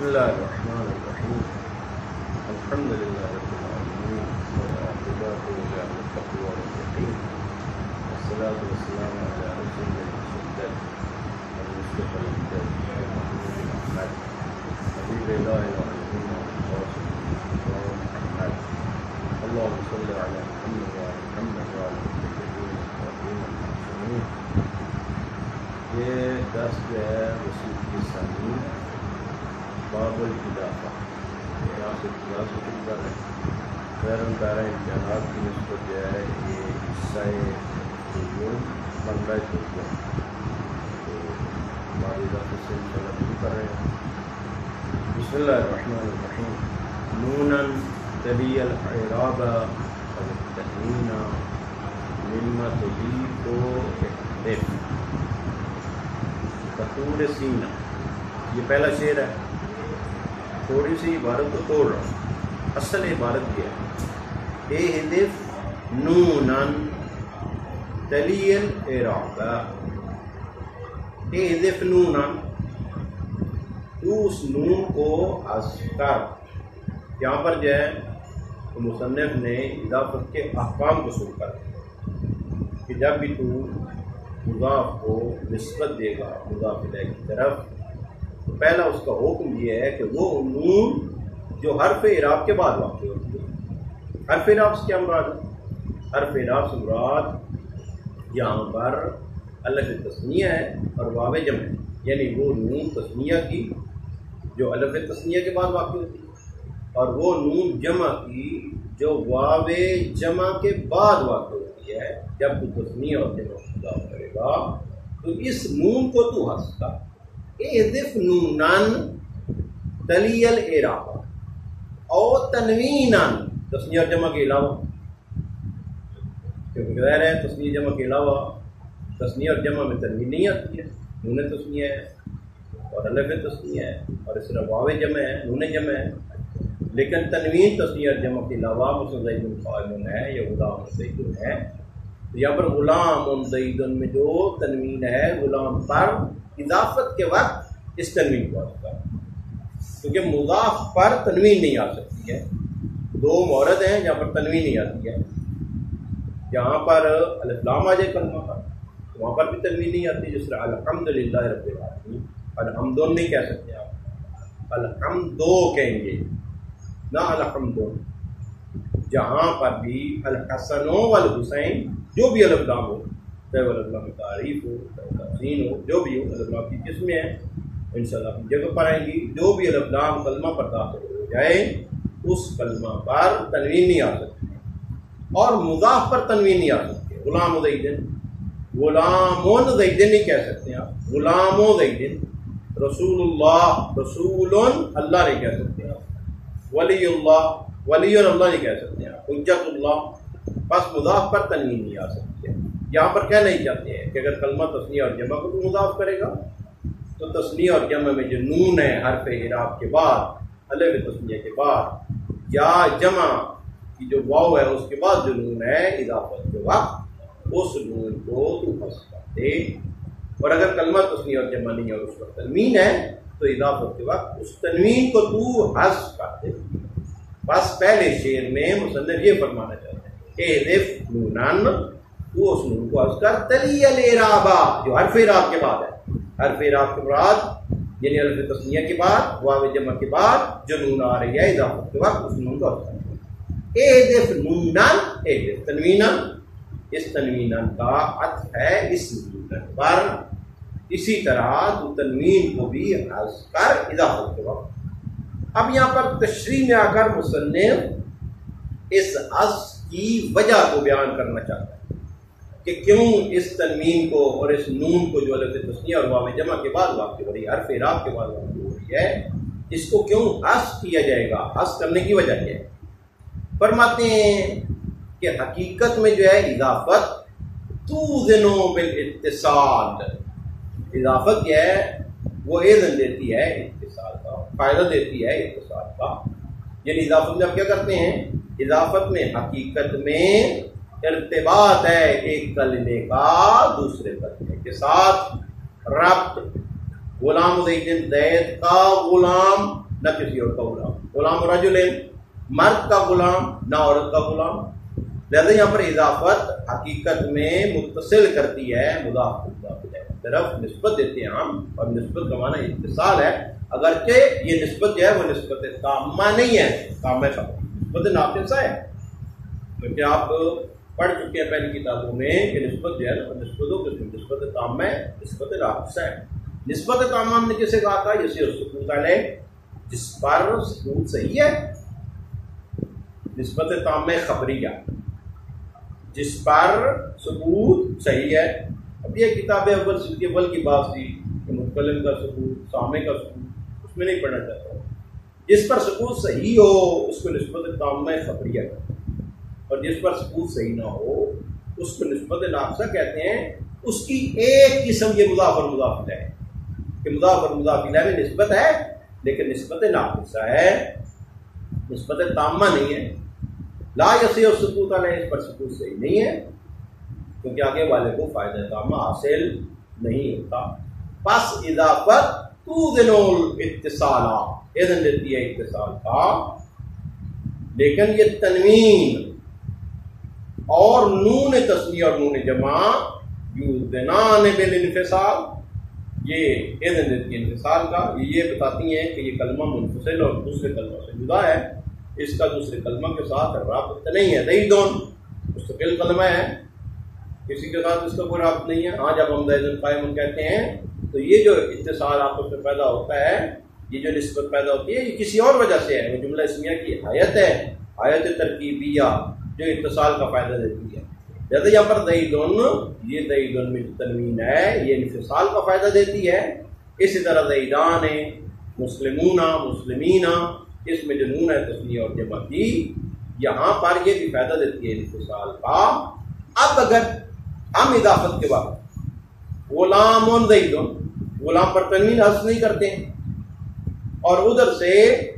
بسم الله الرحمن الرحيم الحمد لله رب العالمين والعاقبة للمتقين والمتقين والصلاة والسلام على رسول المسدد المصطفى الامجد محمد بن أحمد حبيب الله العالمين والقاسم محمد اللهم صل على محمد وعلى محمد وعلى المتقين والمتقين المعصومين. یہ درس جو ہے رسول کی ثانی باب الاضافہ یہاں سے اضافہ کر ہے غیر دارہ امتحانات کی نسبت جو ہے یہ حصہ علوم بن رہا ہے تو ہماری اضافہ سے انشاءاللہ شروع کر رہے ہیں. بسم اللہ الرحمن الرحیم. نونا تلی الاعراب والتنوین مما تضیف احدث بطول سینہ. یہ پہلا شعر ہے. تھوڑی سی عبارت کو توڑ رہا ہوں. اصل عبارت یہ ہے احذف نونن تلی الاعراب. احذف نونن تو اس نون کو حذف کر. یہاں پر جو ہے مصنف نے اضافت کے احکام کو شروع کر دیا کہ جب بھی تو مضاف کو نسبت دے گا مضاف الیہ کی طرف تو پہلا اس کا حکم یہ ہے کہ وہ نون جو حرف اعراب کے بعد واقع ہوتی ہے. حرف اعراب سے کیا مراد ہے؟ حرف اعراب سے مراد یہاں پر الف تثنیہ ہے اور واو جمع ہے. یعنی وہ نون تثنیہ کی جو الف تثنیہ کے بعد واقع ہوتی ہے اور وہ نون جمع کی جو واو جمع کے بعد واقع ہوتی ہے. جب تو تثنیہ اور جمع کرے گا تو اس نون کو تو حذف کر. احذف نونن تلی الاعراب اور تنوینن تثنیہ اور جمع کے علاوہ، کیونکہ ظاہر ہے تثنیہ جمع کے علاوہ تثنیہ اور جمع میں تنوین نہیں آتی ہے. نون تثنیہ ہے اور الف تثنیہ ہے اور اس طرح واو جمع ہے نون جمع ہے. لیکن تنوین تثنیہ اور جمع کے علاوہ مثلا زید قائم ہے یا غلام زید ہے. یہاں پر غلام زید میں جو تنوین ہے غلام پر اضافت کے وقت اس تنوین کو حذف کر، کیونکہ مضاف پر تنوین نہیں آ سکتی ہے. دو مورد ہیں جہاں پر تنوین نہیں آتی ہے. جہاں پر الف لام آ جائے کلمہ پر وہاں پر بھی تنوین نہیں آتی. جس طرح الحمدللہ رب العالمین الحمدون نہیں کہہ سکتے آپ، الحمدو کہیں گے نہ الحمدون. جہاں پر بھی الحسن والحسین جو بھی الف لام ہو، چاہے وہ الف لام تعریف ہو چاہے تحسین ہو، جو بھی ہو الف لام کی قسمیں ہیں انشاءاللہ اپنی جگہ پر آئیں گی. جو بھی الف لام کلمہ پر داخل ہو جائے اس کلمہ پر تنوین نہیں آ سکتی اور مضاف پر تنوین نہیں آ سکتی. غلام زیدن غلامون زیدن نہیں کہہ سکتے آپ، غلام زیدن. رسول اللہ رسول اللہ نہیں کہہ سکتے آپ. ولی اللہ ولی اللہ نہیں کہہ سکتے آپ. حجت اللہ. بس مضاف پر تنوین نہیں آ سکتی ہے. یہاں پر کہنا ہی چاہتے ہیں کہ اگر کلمہ تثنیہ اور جمع کو تو مضاف کرے گا تو تثنیہ اور جمع میں جو نون ہے حرف اعراب کے بعد الف تثنیہ کے بعد یا جمع کی جو واو ہے اس کے بعد جو نون ہے اضافت کے وقت اس نون کو تو حذف کر دے. اور اگر کلمہ تثنیہ اور جمع نہیں ہے اور اس پر تنوین ہے تو اضافت کے وقت اس تنوین کو تو حذف کر دے. بس پہلے شعر میں مصنف یہ فرمانا چاہتے ہیں احذف نونن تو اس نون کو حذف کر تلی الاعراب جو حرف اعراب کے بعد ہے. حرف اعراب کے بعد یعنی الف تثنیہ کے بعد واو جمع کے بعد جو نون آ رہی ہے اضافت کے وقت اس نون کو حذف کر. احذف نونن احذف تنوینن. اس تنوینن کا عطف ہے اس نونن پر. اسی طرح تو تنوین کو بھی حذف کر اضافت کے وقت. اب یہاں پر تشریح میں آ کر مصنف اس حذف کی وجہ کو بیان کرنا چاہتا ہے کہ کیوں اس تنوین کو اور اس نون کو جو الف تثنیہ اور واو جمع کے بعد واقع ہو رہی ہے حرف اعراب کے بعد واقع ہو رہی ہے اس کو کیوں حذف کیا جائے گا. حذف کرنے کی وجہ کیا ہے؟ فرماتے ہیں کہ حقیقت میں جو ہے اضافت توزن بالاتصال. اضافت کیا ہے؟ وہ اذن دیتی ہے اتصال کا، فائدہ دیتی ہے اتصال کا. یعنی اضافت میں آپ کیا کرتے ہیں؟ اضافت میں حقیقت میں ارتباط ہے ایک کلمے کا دوسرے کلمے کے ساتھ. ربط غلام زید زید کا غلام نہ کسی اور کا غلام. غلام رجلین مرد کا غلام نہ عورت کا غلام. لہذا یہاں پر اضافت حقیقت میں متصل کرتی ہے مضاف مضاف الیہ طرف نسبت دیتے ہیں ہم, اور نسبت کا معنی اتصال ہے, اگرچہ یہ نسبت جو ہے وہ نسبت تامہ نہیں ہے, تامہ کا نسبت ناقصہ ہے, کیونکہ آپ پڑھ چکے ہیں پہلی کتابوں میں کہ نسبت جو ہے نا نسبتوں قسم, نسبت تامہ ہے, نسبت ناقصہ ہے. نسبت تامہ ہم نے کسے کہا تھا؟ جیسے سکوت علیہ, جس پر سکوت صحیح ہے. نسبت تامہ خبریہ, جس پر سکوت صحیح ہے. اب یہ کتاب اول کی بات تھی کہ متکلم کا سکوت, سامع کا سکوت, اس میں نہیں پڑھنا چاہتا ہوں. جس پر سکوت صحیح ہو اس کو نسبت تامہ خبریہ کہتے ہیں, اور جس پر سکوت صحیح نہ ہو اس کو نسبت ناقصہ کہتے ہیں. اس کی ایک قسم یہ مضاف اور مضاف الیہ ہے کہ مضاف اور مضاف الیہ میں نسبت ہے لیکن نسبت ناقصہ ہے, نسبت تامہ نہیں ہے. لا یصح السکوت علیہ, اس پر سکوت صحیح نہیں ہے کیونکہ آگے والے کو فائدہ تامہ حاصل نہیں ہوتا. پس اضافت توزن الاتصال, اذن دیتی ہے اتصال کا, لیکن یہ تنوین اور نون تثنیہ اور نون جمع یوزنان بالانفصال, یہ اذن دیتی ہے انفصال کا. یہ بتاتی ہیں کہ یہ کلمہ منفصل اور دوسرے کلمہ سے جدا ہے, اس کا دوسرے کلمہ کے ساتھ رابط نہیں ہے. زیدون مستقل کلمہ ہے, کسی کے ساتھ اس کا کوئی رابط نہیں ہے. ہاں جب ہم زیدن قائم کہتے ہیں تو یہ جو اتصال آپس میں پیدا ہوتا ہے, یہ جو نسبت پیدا ہوتی ہے, یہ کسی اور وجہ سے ہے. وہ جملہ اسمیہ کی آیت ہے, آیت ترکیبیہ جو اتصال کا فائدہ دیتی ہے. جیسے یہاں پر زیدن, یہ زیدن میں تنوین ہے, یہ انفصال کا فائدہ دیتی ہے. اسی طرح زیدان, مسلمون, مسلمین, اس میں جو نون ہے تثنیہ اور جمع کی, یہاں پر یہ بھی فائدہ دیتی ہے انفصال کا. اب اگر ہم اضافت کے بعد غلام زیدن, غلام پر تنوین حذف نہیں کرتے ہیں, اور ادھر سے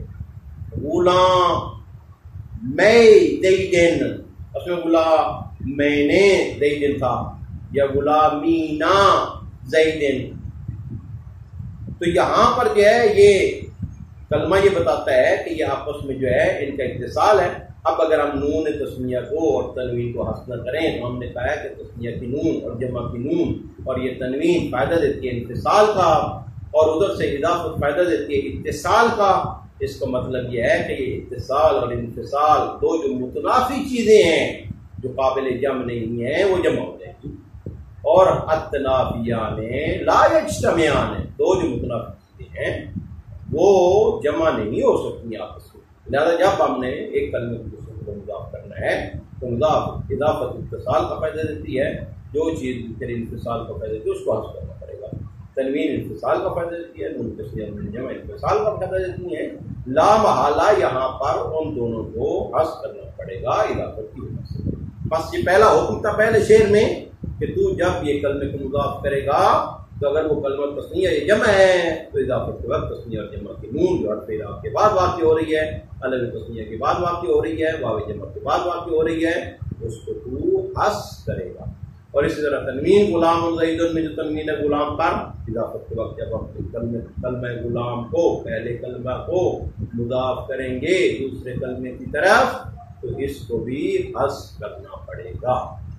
غلام میں زیدن, اس میں غلام میں نے زیدن تھا یا غلامینا زیدن, تو یہاں پر جو ہے یہ کلمہ یہ بتاتا ہے کہ یہ آپس میں جو ہے ان کا اتصال ہے. اب اگر ہم نون تثنیہ کو اور تنوین کو حذف نہ کریں تو ہم نے کہا ہے کہ تثنیہ کی نون اور جمع کی نون اور یہ تنوین فائدہ دیتی ہے انفصال کا, اور ادھر سے اضافت فائدہ دیتی ہے اتصال کا. اس کا مطلب یہ ہے کہ یہ اتصال اور انفصال دو جو متنافی چیزیں ہیں جو قابل جمع نہیں ہیں وہ جمع ہو جائیں گی, اور التنافیان لا یجتمعان, دو جو متنافی چیزیں ہیں وہ جمع نہیں ہو سکتی آپس میں. لہٰذا جب ہم نے ایک کلمے کو دوسرے کو مضاف کرنا ہے تو مضاف اضافت اتصال کا فائدہ دیتی ہے, جو چیز پھر انفصال کا فائدہ دیتی ہے اس کو حذف کرنا پڑے گا. تنوین انفصال کا فائدہ دیتی ہے, نون تثنیہ نون جمع انفصال کا فائدہ دیتی ہے. لا محالہ یہاں پر ان دونوں کو حذف کرنا پڑے گا اضافت کی وجہ سے. بس یہ پہلا حکم تھا پہلے شعر میں کہ تو جب یہ کلمے کو مضاف کرے گا تو اگر وہ کلمہ تثنیہ یا جمع ہے تو اضافت کے وقت تثنیہ اور جمع کی نون جو حرف اعراب کے بعد واقع ہو رہی ہے, الف تثنیہ کے بعد واقع ہو رہی ہے, واو جمع کے بعد واقع ہو رہی ہے, اس کو تو حذف کرے گا. اور اسی طرح تنوین غلام زیدن میں جو تنوین ہے غلام پر, اضافت کے وقت جب ہم کلمہ غلام کو پہلے کلمہ کو مضاف کریں گے دوسرے کلمے کی طرف تو اس کو بھی حذف کرنا پڑے گا.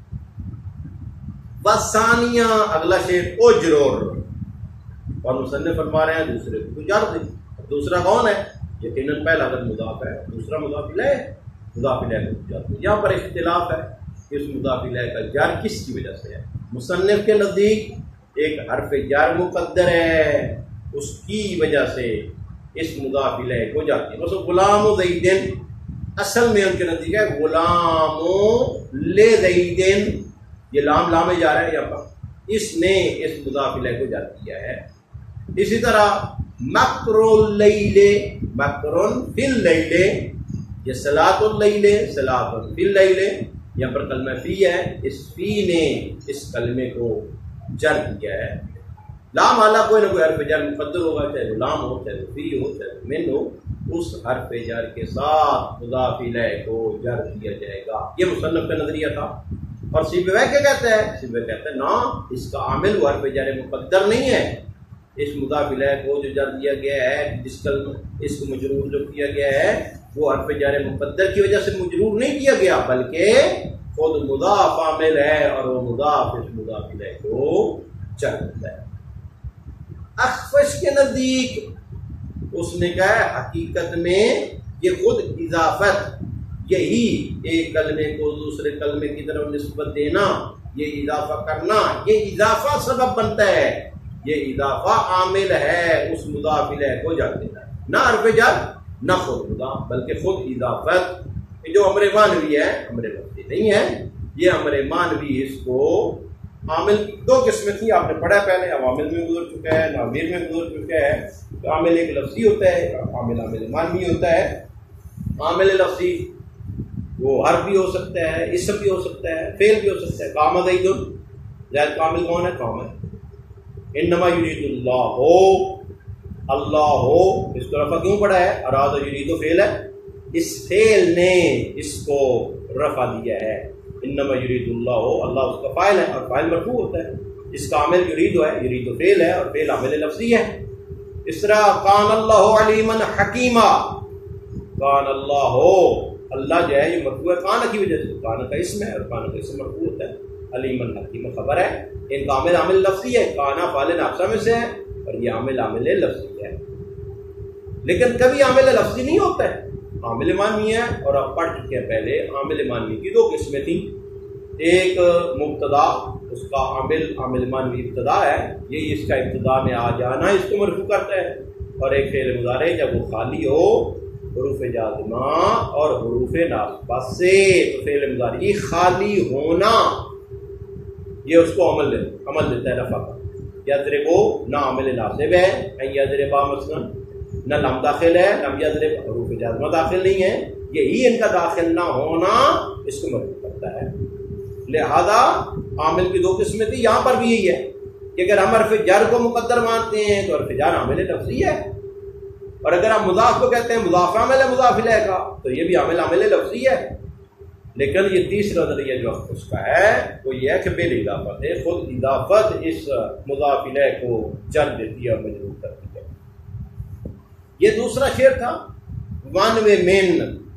وثانیہ اگلا شعر اجرور, اور مصنف فرما رہے ہیں دوسرے کو جر دیں. دوسرا کون ہے؟ یقیناً پہلا اگر مضاف ہے, دوسرا مضاف الیہ, مضاف الیہ کو جر دیں. یہاں پر اختلاف ہے کہ اس مضاف الیہ کا جر کس کی وجہ سے ہے. مصنف کے نزدیک ایک حرف جر مقدر ہے, اس کی وجہ سے اس مضاف الیہ کو جر دیں. مثلا غلام زیدن اصل میں ان کے نزدیک ہے غلام لے زیدن, یہ لام لام جا رہا ہے یہاں پر, اس نے اس مضاف الیہ کو جر کیا ہے. اسی طرح مکر اللیل, مکر فی اللیل, یہ صلاۃ اللیل, صلاۃ فی اللیل, یہاں پر کلمہ فی ہے, اس فی نے اس کلمے کو جر کیا ہے. لام اعلیٰ کوئی نہ کوئی حرف جر مقدر ہوگا, چاہے وہ لام ہو, چاہے وہ فی ہو, چاہے وہ من ہو, اس حرف جر کے ساتھ مضاف الیہ کو جر کیا جائے گا. یہ مصنف کا نظریہ تھا. اور سیبویہ کیا کہتا ہے؟ سیبویہ کہتا ہے نا, اس کا عامل وہ حرف جر مقدر نہیں ہے, اس مضاف الیہ کو جو جر دیا گیا ہے، جس کلمہ اس کو مجرور جو کیا گیا ہے وہ حرف جر مقدر کی وجہ سے مجرور نہیں کیا گیا، بلکہ خود مضاف عامل ہے اور وہ مضاف اس مضاف الیہ کو جر دیتا ہے۔ اخفش کے نزدیک اس نے کہا ہے حقیقت میں یہ خود اضافت، یہی ایک کلمے کو دوسرے کلمے کی طرف نسبت دینا، یہ اضافہ کرنا، یہ اضافہ سبب بنتا ہے، یہ اضافہ عامل ہے اس مضاف الیہ کو جر دیتا ہے، نہ حرف جر نہ خود مضاف، بلکہ خود اضافت جو امر مانوی ہے، امر لفظی نہیں ہے، یہ امر مانوی اس کو عامل دو قسمیں تھیں، آپ نے پڑھا پہلے، عوامل میں گزر چکا ہے، نامیر میں گزر چکا ہے۔ تو عامل ایک لفظی ہوتا ہے، عامل مانوی ہوتا ہے۔ عامل لفظی وہ حرف بھی ہو سکتا ہے، اسم بھی ہو سکتا ہے، فعل بھی ہو سکتا ہے۔ قام زید، زید کامل کون ہے؟ قام ہے۔ انما یرید اللہ ہو، اللہ ہو، اس کو رفع کیوں پڑا ہے؟ اراد یرید فعل ہے، اس فعل نے اس کو رفع دیا ہے۔ انما یرید اللہ ہو، اللہ اس کا فاعل ہے اور فاعل مرفوع ہوتا ہے، اس کا عامل یرید ہے، یرید فعل ہے اور فعل عامل لفظی ہے۔ اس طرح کان اللہ علیما حکیما، کان اللہ ہو، اللہ جو ہے یہ مرفوع ہے کان کی وجہ سے، کان کا اسم ہے اور کان کا اسم مرفوع ہوتا ہے، علیما حکیما خبر ہے، ان کا عامل عامل لفظی ہے، کانا فاعل ناقصہ میں سے ہے اور یہ عامل عامل لفظی ہے۔ لیکن کبھی عامل لفظی نہیں ہوتا ہے، عامل مانوی ہے، اور آپ پڑھ چکے ہیں پہلے عامل مانوی کی دو قسمیں تھیں، ایک مبتدا، اس کا عامل مانوی ابتدا ہے، یہی اس کا ابتدا میں آ جانا اس کو مرفوع کرتا ہے، اور ایک فعل مضارع جب وہ خالی ہو حروف جازمہ اور حروف ناصبہ سے، تو فعل مضارع خالی ہونا یہ اس کو عمل دیتا ہے رفع کا۔ یضربو نہ عامل ناصب ہے، یضربا مثلا نہ لم داخل ہے، لم یضرب حروف جازمہ داخل نہیں ہے، یہی ان کا داخل نہ ہونا اس کو مرفوع کرتا ہے۔ لہذا عامل کی دو قسمیں تھی، یہاں پر بھی یہی ہے کہ اگر ہم حرف جر کو مقدر مانتے ہیں تو حرف جر عامل لفظی ہے، اور اگر ہم مضاف کو کہتے ہیں مضاف عامل ہے مضاف الیہ کا، تو یہ بھی عامل لفظی ہے۔ لیکن یہ تیسرا نظریہ جو اس کا ہے وہ یہ ہے کہ بل اضافت ہے، خود اضافت اس مضاف الیہ کو جر دیتی ہے اور مجرور کرتی ہے۔ یہ دوسرا شعر تھا، ون و من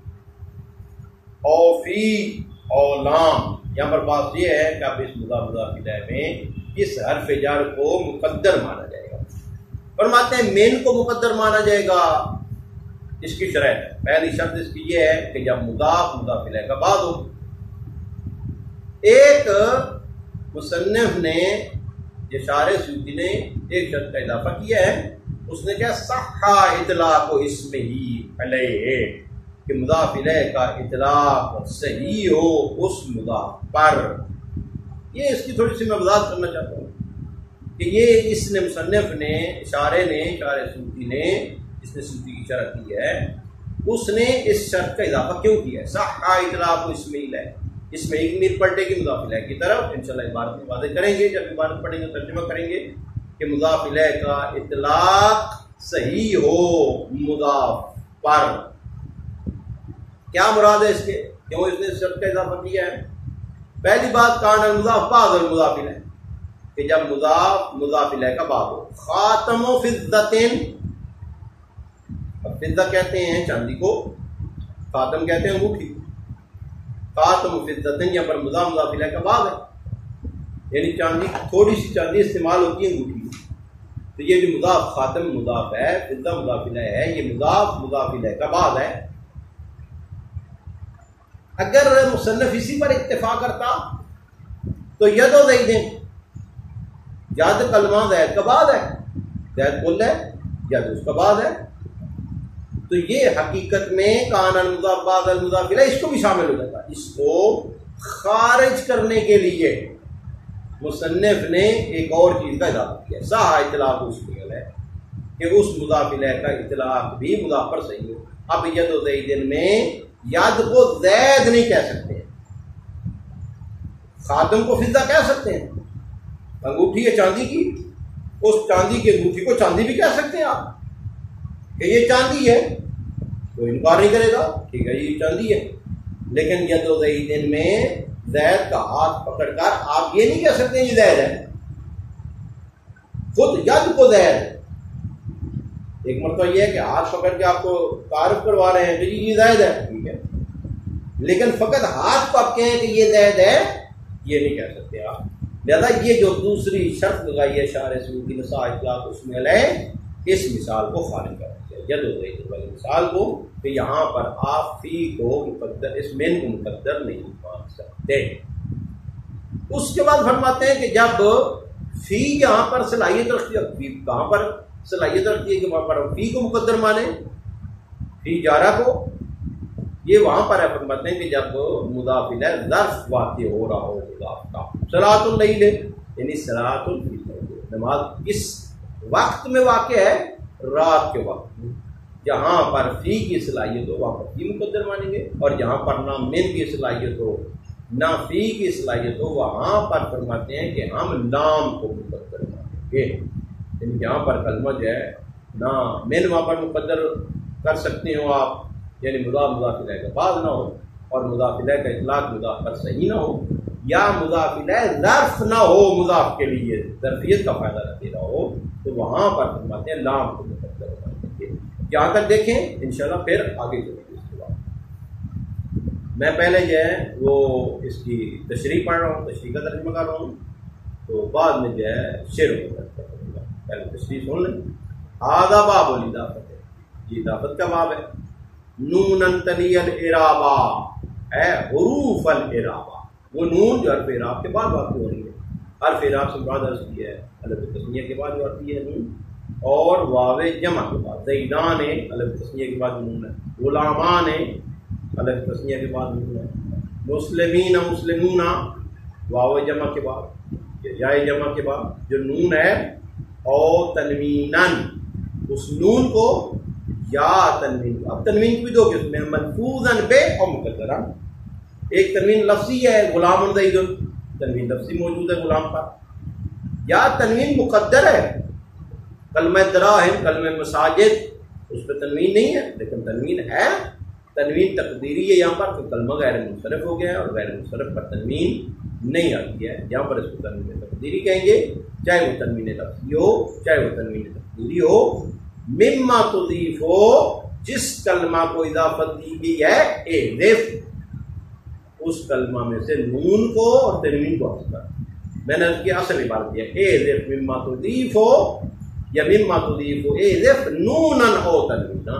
او فی او لام۔ یہاں پر بات یہ ہے کہ اب اس مضاف الیہ میں اس حرف جر کو مقدر مانا جائے گا، فرماتے ہیں مین کو مقدر مانا جائے گا۔ اس کی شرط ہے، پہلی شرط اس کی یہ ہے کہ جب مضاف الیہ کا بعد ہو۔ ایک مصنف نے، یہ شارح سیوطی نے ایک شرط کا اضافہ کیا ہے، اس نے کیا صحا اطلاق اسم ہی علیہ، کہ مضاف الیہ کا اطلاق صحیح ہو اس مضاف پر۔ یہ اس کی تھوڑی سی میں وضاحت کرنا چاہتا ہوں کہ یہ اس نے مصنف نے شارح سیوطی نے اس نے سیوطی کی شرح کی ہے، اس نے اس شرط کا اضافہ کیوں کیا ہے؟ صحا اطلاق اسم علیہ، اس میں ایک میر پلٹے گی مضاف الیہ کی طرف، انشاءاللہ عبارت میں واضح کریں گے، جب عبارت پڑھیں گے ترجمہ کریں گے کہ مضاف الیہ کا اطلاق صحیح ہو مضاف پر۔ کیا مراد ہے اس کے، کیوں اس نے اس شرط کا اضافہ کیا ہے؟ پہلی بات کان المضاف بعد المضاف الیہ، کہ جب مضاف الیہ کا بعد ہو۔ خاتم و فضتن، فضہ کہتے ہیں چاندی کو، خاتم کہتے ہیں انگوٹھی، خاتم و فضتن یہاں پر مضاف الیہ کا بعد ہے، یعنی چاندی، تھوڑی سی چاندی استعمال ہوتی ہے انگوٹھی میں، تو یہ جو مضاف خاتم مضاف ہے، فضہ مضاف الیہ ہے، یہ مضاف الیہ کا بعد ہے۔ اگر مصنف اسی پر اکتفا کرتا تو ید و زیدن، ید کلمہ زید کا بعد ہے، زید کل ہے، ید اس کا بعد ہے، تو یہ حقیقت میں کان المضاف بعد المضاف الیہ اس کو بھی شامل ہو جاتا۔ اس کو خارج کرنے کے لیے مصنف نے ایک اور چیز کا اضافہ کیا، صحا اطلاق اس میں ہے کہ اس مضاف الیہ کا اطلاق بھی مضاف پر صحیح ہو۔ اب ید و زیدن میں ید کو زید نہیں کہہ سکتے ہیں، خاتم کو فضہ کہہ سکتے ہیں، انگوٹھی ہے چاندی کی، اس چاندی کی انگوٹھی کو چاندی بھی کہہ سکتے ہیں آپ کہ یہ چاندی ہے، تو انکار نہیں کرے گا، ٹھیک ہے یہ چاندی ہے۔ لیکن ید و زیدن میں زید کا ہاتھ پکڑ کر آپ یہ نہیں کہہ سکتے یہ زید ہے، خود ید کو زید، ایک مرتبہ یہ ہے کہ ہاتھ پکڑ کے آپ کو تعارف کروا رہے ہیں کہ یہ زید ہے، ٹھیک ہے، لیکن فقط ہاتھ کو آپ کہیں کہ یہ زید ہے یہ نہیں کہہ سکتے آپ. لہذا یہ جو دوسری شرط لگائی ہے شارح سیوطی نے سا اطلاق اس میں لے اس مثال کو خارج کر دیا ید و زید والی مثال کو، کہ یہاں پر آپ فی کو مقدر اس من کو مقدر نہیں مان سکتے. اس کے بعد فرماتے ہیں کہ جب فی یہاں پر صلاحیت رکھتی ہے، فی کہاں پر صلاحیت رکھتی ہے کہ وہاں پر فی کو مقدر مانے، فی جارہ کو، یہ وہاں پر ہے. فرماتے ہیں کہ جب مضاف الیہ ظرف واقع ہو رہا ہو مضاف کا، صلاۃ اللیل یعنی صلاۃ اللیل، نماز اس وقت میں واقع ہے رات کے وقت میں، جہاں پر فی کی صلاحیت ہو وہاں پر فی مقدر مانیں گے، اور جہاں پر نہ من کی صلاحیت ہو نہ فی کی صلاحیت ہو وہاں پر فرماتے ہیں کہ ہم لام کو مقدر مانیں گے. یعنی جہاں پر کلمہ جو ہے نہ من وہاں پر مقدر کر سکتے ہو آپ، یعنی مضاف الیہ کا بعد نہ ہو اور مضاف الیہ کا اطلاق مضاف پر صحیح نہ ہو، یا مضاف الیہ ظرف نہ ہو مضاف کے لیے ظرفیت کا فائدہ نہ دے رہا ہو، تو وہاں پر فرماتے ہیں لام کو مقدر مانیں گے. یہاں تک دیکھیں انشاءاللہ پھر آگے چلیں گے. اس کے بعد میں پہلے جو ہے وہ اس کی تشریح پڑھ رہا ہوں، تشریح کا ترجمہ کر رہا ہوں، تو بعد میں جو ہے شعر کو پہلے تشریح سن لیں. آدھا باب الاضافت ہے، یہ اضافت کا باب ہے. نون تلی الاعرابا ہے حروف الاعرابا، وہ نون جو حرف اعراب کے بعد واقع ہو رہی ہے. حرف اعراب سے بعد عرض کی ہے الف تثنیہ کے بعد جو آتی ہے نون، اور واو جمع کے بعد زیدان ہے الف تثنیہ کے بعد نون ہے، غلامان ہے الف تثنیہ کے بعد نون ہے، مسلمین مسلمون واو جمع کے بعد یا جمع کے بعد جو نون ہے، اور تنوینن اس نون کو یا تنوین. اب تنوین کی بھی دو قسم ہیں، ملفوظاً بے اور مقدرہ. ایک تنوین لفظی ہے غلام زید، تنوین لفظی موجود ہے غلام پر، یا تنوین مقدر ہے کلمہ دراہم کلمہ مساجد، اس پہ تنوین نہیں ہے لیکن تنوین ہے، تنوین تقدیری ہے یہاں پر، تو کلمہ غیر منصرف ہو گیا ہے اور غیر منصرف پر تنوین نہیں آتی ہے، یہاں پر اس کو تنوین تقدیری کہیں گے، چاہے وہ تنوین لفظی ہو چاہے وہ تنوین تقدیری ہو. مما تضیف ہو جس کلمہ کو اضافت دی گئی ہے احذف، اس کلمہ میں سے نون کو اور تنوین کو حذف کر. میں نے اس کی اصل عبارت دیا احذف مما تضیف ہو یا مما تضیف ہو احذف نونا او تنوینا،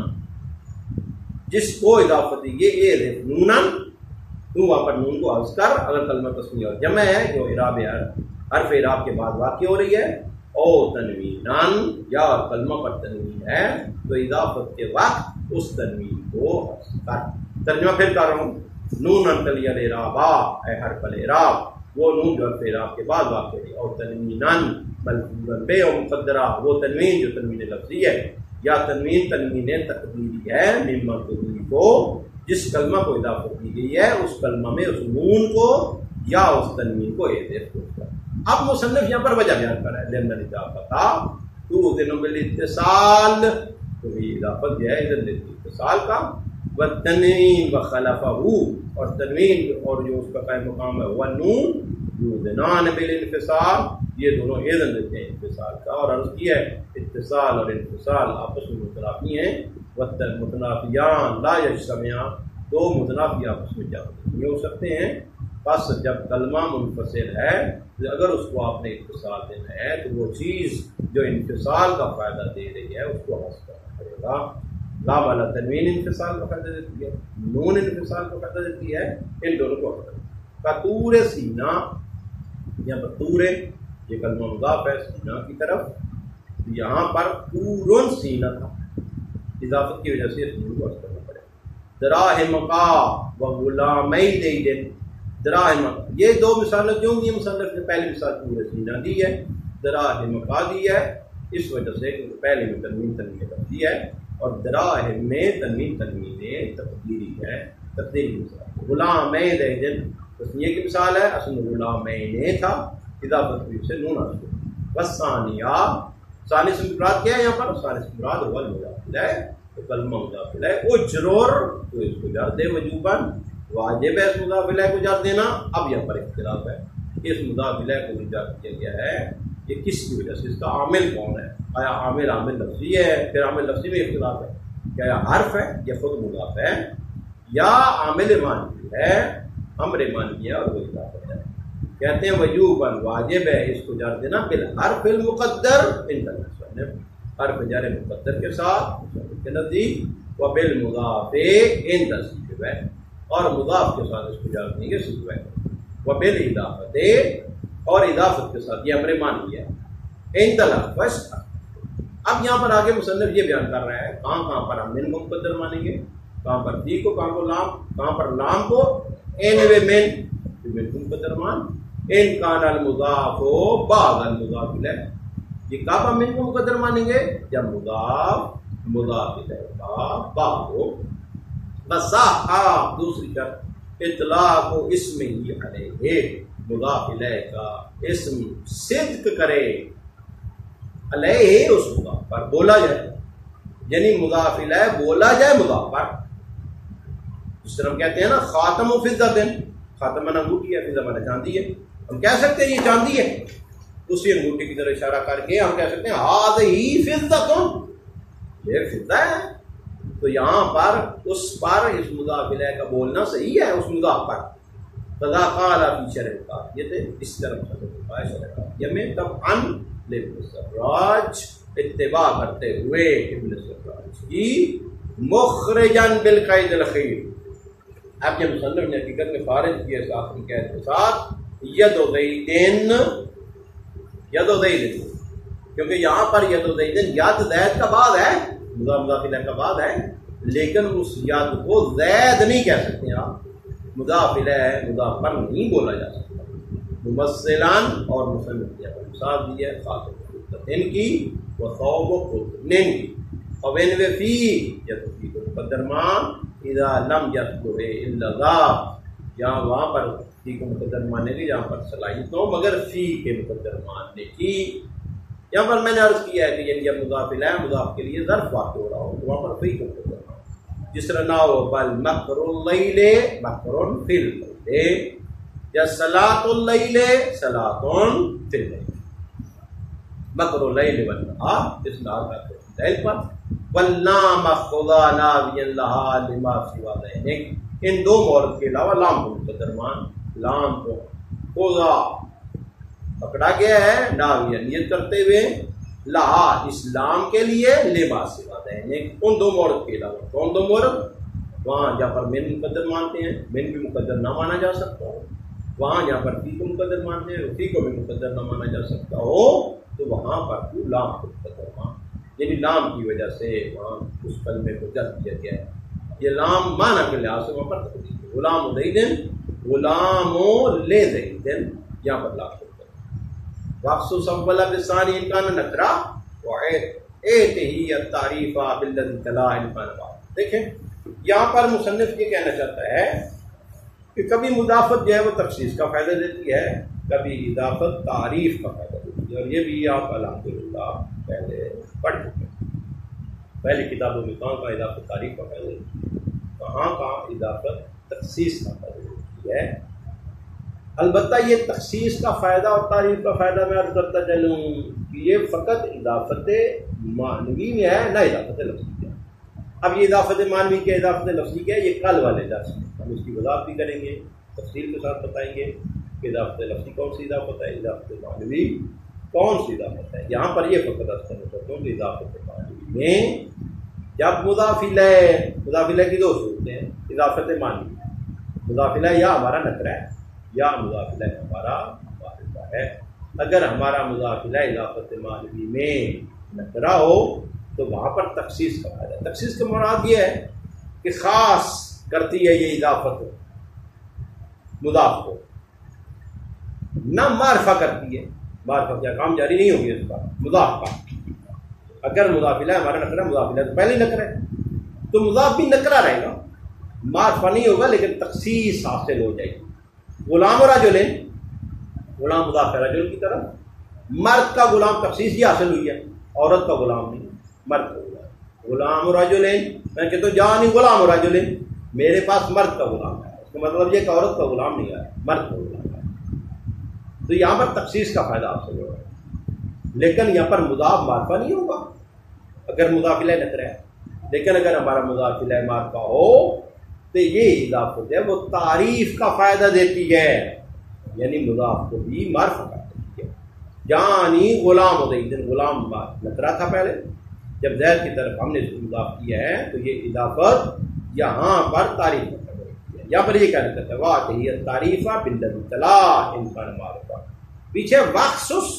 جس کو اضافت دی گئی احذف نونا، تو وہاں پر نون کو حذف کر. اگر کلمہ تسمیہ اور جمع ہے جو اعراب حرف اعراب کے بعد واقع ہو رہی ہے، او تنوینان یا کلمہ پر تنوین ہے، تو اضافت کے وقت اس تنوین کو حذف کر. ترجمہ پھر کر رہا ہوں. نون تلی الاعرابا اے حرف الاعراب، وہ نون جو حرف اعراب کے بعد واقع ہے، اور تنوینان ملفوظاً بے اور مقدرہ، وہ تنوین جو تنوین لفظی ہے یا تنوین تقدیری ہے. مما تضیف ہو جس کلمہ کو اضافت دی گئی ہے اس کلمہ میں اس نون کو یا اس تنوین کو احذف کر. اب مصنف یہاں پر وجہ بیان کر رہا ہے، لأن الاضافۃ تؤذن بالاتصال، تو یہ اضافت جو ہے اذن اتصال کا، والتنوین وخلفہ، اور تنوین اور جو اس کا قائم مقام ہے والنون یؤذنان بالانفصال، یہ دونوں اذن دیتے ہیں انفصال کا. اور عرض کی ہے اتصال اور انفصال آپس میں متنافی ہیں، متنافیان لا یجتمعان، دو متنافی آپس میں جمع نہیں ہو سکتے ہیں. بس جب کلمہ منفصل ہے اگر اس کو آپ نے اتصال دینا ہے تو وہ چیز جو انفصال کا فائدہ دے رہی ہے اس کو حذف کرنا پڑے گا. لا والا تنوین انفصال کا فائدہ دیتی ہے، نون انفصال کا فائدہ دیتی ہے، ان دونوں کو حذف کرنا. کتور سینہ، یہاں پر تور یہ کلمہ مضاف ہے سینہ کی طرف، یہاں پر تورن سینہ تھا، اضافت کی وجہ سے اس نون کو حذف کرنا پڑے گا. دراہم کا وغلامی زید، دراہم، یہ دو مثالیں کیوں دی مصنف نے؟ پہلی مثال تور سینہ دی ہے، دراہم کا دی ہے، اس وجہ سے پہلے میں تنوین لفظی ہے اور دراہم میں تنوین تقدیری ہے، تقدیری مثال. غلام زید تسنیہ کی مثال ہے، اصل میں غلامین تھا، اضافت کی سے نون حذف. والثانیہ، ثانی سے مراد کیا ہے یہاں پر؟ ثانی سے مراد ہوا المضاف الیہ، تو کلمہ مضاف الیہ اجرر، تو اس کو جر دے وجوباً، واجب ہے اس مضاف الیہ کو جر دینا. اب یہاں پر اختلاف ہے، اس مضاف الیہ کو جر کیا گیا ہے یہ کس کی وجہ سے، اس کا عامل کون ہے؟ آیا عامل لفظی ہے؟ پھر عامل لفظی میں اختلاف ہے، کیا یہ حرف ہے یا خود مضاف ہے یا عامل معنوی ہے، امر معنوی ہے اور وہ اضافت ہے. کہتے ہیں وجوباً واجب ہے اس کو جر دینا بالحرف المقدر عند المصنف، حرف جر مقدر کے ساتھ مصنف کے نزدیک، وبالمضاف عند السیبویہ، اور مضاف کے ساتھ اس کو جر دیں گے سیبویہ، وبالاضافت اور اضافت کے ساتھ، یہ امر معنوی ہے، عند الحرف. اب یہاں پر آگے مصنف یہ بیان کر رہا ہے کہاں پر ہم من کو مقدر مانیں گے، کہاں پر فی کو، کہاں پر لام، کہاں پر لام کو من کو مقدر مان، ان کان المضاف بعد المضاف الیہ. یہ کہاں پر من کو مقدر مانیں گے؟ جب مضاف الیہ کا بعد ہو. وصح دوسری شرط اطلاق اسم ہی علیہ، مضاف الیہ کا اسم صدق کرے علیہ اس مضاف پر، بولا جائے، یعنی مضاف الیہ بولا جائے مضاف پر. جس طرح ہم کہتے ہیں نا خاتم و فضہ، خاتم مانا انگوٹھی ہے، فضہ مانا چاندی ہے. ہم کہہ سکتے ہیں یہ چاندی ہے، اسی انگوٹھی کی طرف اشارہ کر کے ہم کہہ سکتے ہیں ہذہ فضہ، یہ فضہ ہے. تو یہاں پر اس مضاف الیہ کا بولنا صحیح ہے اس مضاف پر. قضا قال فی شرح القافیہ تھے، اس طرح شرح القافیہ میں طبعاً ابن سراج اتباع کرتے ہوئے ابن سراج کی مخرجاً بالقید الاخیر. اب جب مصنف نے حقیقت میں خارج کیا اس آخری قید کے ساتھ ید و زیدین، کیونکہ یہاں پر ید و زیدین ید زید کا بعد ہے، مضاف الیہ کا بعد ہے، لیکن اس ید کو زید نہیں کہہ سکتے آپ، مضاف الیہ مضاف پر نہیں بولا جا سکتا. ممثلان اور مصنف نے مثال دی ہے خاتم ان کی و ثوب خدن کی، اور ان فی یتفی مقدر مان اذا لم یذکر الا ذا، یہاں وہاں پر فی کو مقدر ماننے کی جہاں پر صلاحیت ہو مگر فی کے مقدر ماننے کی. یہاں پر میں نے عرض کیا ہے کہ یعنی جب مضاف الیہ مضاف کے لیے ظرف واقع ہو رہا ہو تو وہاں پر فی کو مقدر مان، جس طرح نہ ہو بل مکر اللیل مکر فی اللیل، یا صلاۃ اللیل صلاۃ فی اللیل. مکر اللیل والنہار اس نہار کا لیل پر، واللام خدا ناویا لہا لما سوا ذینک، ان دو مورد کے علاوہ لام کو مقدر مان، لام کو خدا پکڑا گیا ہے ناویا نیت کرتے ہوئے، لہا اسلام کے لیے، لما سوا ذینک ان دو مورد کے علاوہ. کون دو مورد؟ وہاں جہاں پر من مقدر مانتے ہیں من بھی مقدر نہ مانا جا سکتا ہو، وہاں جہاں پر فی کو مقدر مانتے ہیں فی کو بھی مقدر نہ مانا جا سکتا ہو، تو وہاں پر تو لام کو مقدر مان، یعنی لام کی وجہ سے وہاں اس کلمے کو جذب کیا گیا ہے. یہ لام معنی کے لحاظ سے وہاں پر تقدیر ہے، غلام زیدن غلام لے زیدن، یہاں پر لام کو واقصو سنبلا بثانی امکان نکرا وعیت ہی التعریف بالذی تلا امکان بات. دیکھیں یہاں پر مصنف یہ کہنا چاہتا ہے کہ کبھی مضافت جو ہے وہ تخصیص کا فائدہ دیتی ہے، کبھی اضافت تعریف کا فائدہ دیتی ہے، اور یہ بھی آپ الحمدللہ پہلے پڑھ چکے ہیں. پہلی کتابوں میں کہاں کا اضافت تعریف کا فائدہ دیتی ہے، کہاں کا اضافت تخصیص کا فائدہ دیتی ہے. البتہ یہ تخصیص کا فائدہ اور تعریف کا فائدہ میں عرض کرتا چلوں کہ یہ فقط اضافت معنوی میں ہے، نہ اضافت لفظی ہے. اب یہ اضافت معنوی کے اضافت لفظی کیا ہے، یہ کل والے درس میں ہم اس کی وضاحت بھی کریں گے، تفصیل کے ساتھ بتائیں گے کہ اضافت لفظی کون سی اضافت ہے، اضافت معنوی کون سی اضافت ہے. یہاں پر یہ فقط عرض کرنا چاہتا ہوں کہ اضافت معنوی میں جب مضاف الیہ کی دو صورتیں ہیں، اضافت معنوی، مضاف الیہ یا ہمارا نکرہ ہے یا مضاف الیہ ہمارا معرفہ ہے. اگر ہمارا مضاف الیہ اضافت معنوی میں نکرہ ہو تو وہاں پر تخصیص کا فائدہ. تخصیص کا مراد یہ ہے کہ خاص کرتی ہے یہ اضافت مضاف کو، نہ معرفہ کرتی ہے. معرفہ کیا کام جاری نہیں ہوگی اس کا مضاف کا. اگر مضاف الیہ ہمارا نکرہ، مضاف الیہ تو پہلے ہی نکرہ ہے تو مضاف بھی نکرہ رہے گا، معرفہ نہیں ہوگا لیکن تخصیص حاصل ہو جائے گی. غلام رجلین، غلام مضاف رجل کی طرف، مرد کا غلام تخصیص ہی حاصل ہوئی ہے، عورت کا غلام نہیں، مرد کا غلام. غلام رجلین میں کہتا ہوں جہاں نہیں غلام رجلین، میرے پاس مرد کا غلام ہے، اس کا مطلب یہ کہ عورت کا غلام نہیں ہے، مرد کا غلام ہے. تو یہاں پر تخصیص کا فائدہ حاصل ہو رہا ہے. لیکن یہاں پر مضاف معرفہ نہیں ہوگا اگر مضاف الیہ نکرہ ہے. لیکن اگر ہمارا مضاف الیہ معرفہ ہو تو یہ اضافت ہے وہ تعریف کا فائدہ دیتی ہے، یعنی مضاف کو بھی معرفہ کر دیتی ہے. یعنی غلام زید، غلام نکرہ تھا پہلے، جب زید کی طرف ہم نے اس کو مضاف کیا ہے تو یہ اضافت یہاں پر تعریف کا فائدہ دیتی ہے. یہاں پر یہ کہنا چاہتا ہے واقعی تعریفہ بالذی تلا انسان معرفہ، پیچھے وخصص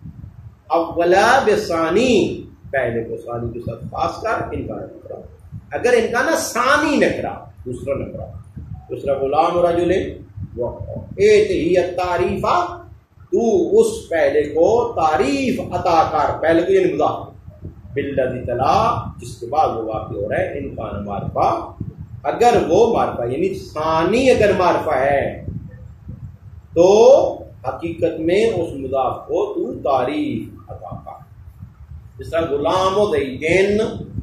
اولا بثانی، پہلے کو ثانی کے ساتھ خاص کر انکار نکرہ. اگر انکار ثانی نکرہ، دوسرا نکرہ، دوسرا غلام رجل وہ ایت تعریفہ، تو اس پہلے کو تعریف عطا کر، پہلے کو یعنی مضاف بالذی تلا جس کے بعد وہ واقع ہو رہا ہے انکان معرفہ، اگر وہ معرفہ یعنی ثانی اگر معرفہ ہے تو حقیقت میں اس مضاف کو تو تعریف عطا کر. جس طرح غلام و زیدین،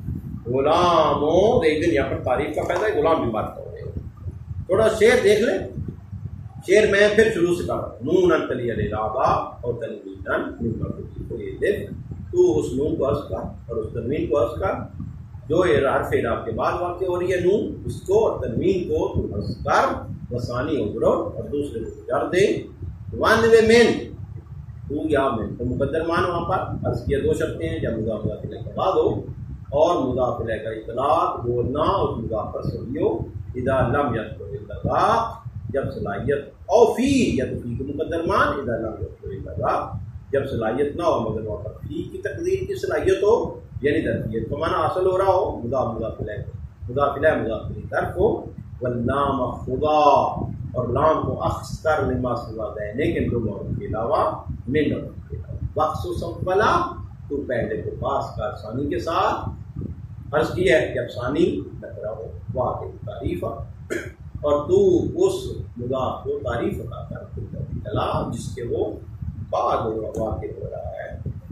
غلام و زیدین یہاں پر تعریف کا فائدہ ہے، غلام بھی معرفہ ہو گئے. تھوڑا شعر دیکھ لیں، شعر میں پھر شروع سے کہا نون تلی الرابع اور تنوین کو یہ دیکھ، تو اس نون کو عرض کر اور اس تنوین کو عرض کر جو حرف اعراب کے بعد واقع ہو رہی ہے نون، اس کو اور تنوین کو تو عرض کر وثانی اجرو اور دوسرے کو جر دے. وانوے مین تو یا مین تو مقدر مان وہاں پر عرض کیا دو شرطیں ہیں، جب مضاف الیہ کے بعد ہو اور مضاف الیہ کا اطلاق بولنا اس مضاف پر صحیح ہو. اذا لم یذکر الاطلاق جب صلاحیت او فی یا تو فی کو مقدر مان، اذا لم یذکر الاطلاق جب صلاحیت نہ ہو مگر وہاں پر فی کی تقدیر کی صلاحیت ہو، یعنی ظرفیت کا معنی حاصل ہو رہا ہو، مضاف الیہ مضاف الیہ طرف ہو. واللام خدا اور لام کو اخذ کر لما سوا دے لیکن دو مورد کے علاوہ من کے علاوہ وخصوص اولا تو پہلے کو پاس کر ثانی کے ساتھ عرض کیا ہے جب ثانی نکرہ ہو واقع تعریف اور تو اس مضاف کو تعریف عطا کر تلا جس کے وہ بعد واقع ہو رہا ہے،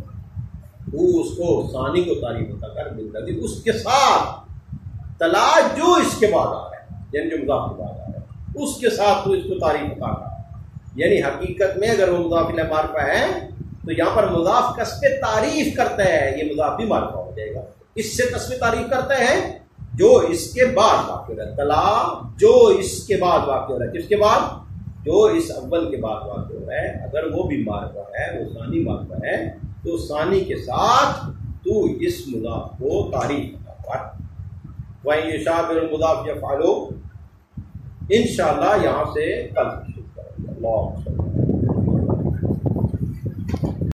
تو اس کو ثانی کو تعریف عطا کر بالذی اس کے ساتھ تلا جو اس کے بعد آ رہا ہے، یعنی جو مضاف کے بعد آ رہا ہے اس کے ساتھ تو اس کو تعریف عطا کر. یعنی حقیقت میں اگر وہ مضاف الیہ معرفہ ہے تو یہاں پر مضاف کسب تعریف کرتا ہے، یہ مضاف بھی معرفہ ہو جائے گا. اس سے کسب تعریف کرتا ہے جو اس کے بعد واقع ہو رہا ہے، تلا جو اس کے بعد واقع ہو رہا ہے، کس کے بعد؟ جو اس اول کے بعد واقع ہو رہا ہے. اگر وہ بھی معرفہ ہے، وہ ثانی معرفہ ہے تو ثانی کے ساتھ تو اس مضاف کو تعریف عطا کر. وَإِنْ يُشَابِهُ الْمُضَافُ يَفْعَلُ انشاءاللہ یہاں سے کل شروع کریں گے. اللہ